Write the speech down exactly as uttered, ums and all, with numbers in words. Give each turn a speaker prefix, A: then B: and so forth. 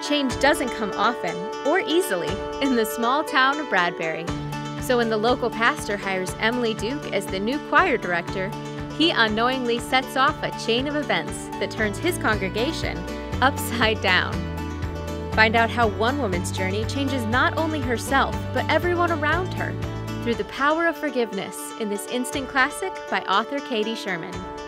A: Change doesn't come often or easily in the small town of Bradbury. So when the local pastor hires Emily Duke as the new choir director, he unknowingly sets off a chain of events that turns his congregation upside down. Find out how one woman's journey changes not only herself, but everyone around her through the power of forgiveness in this instant classic by author Katie Sherman.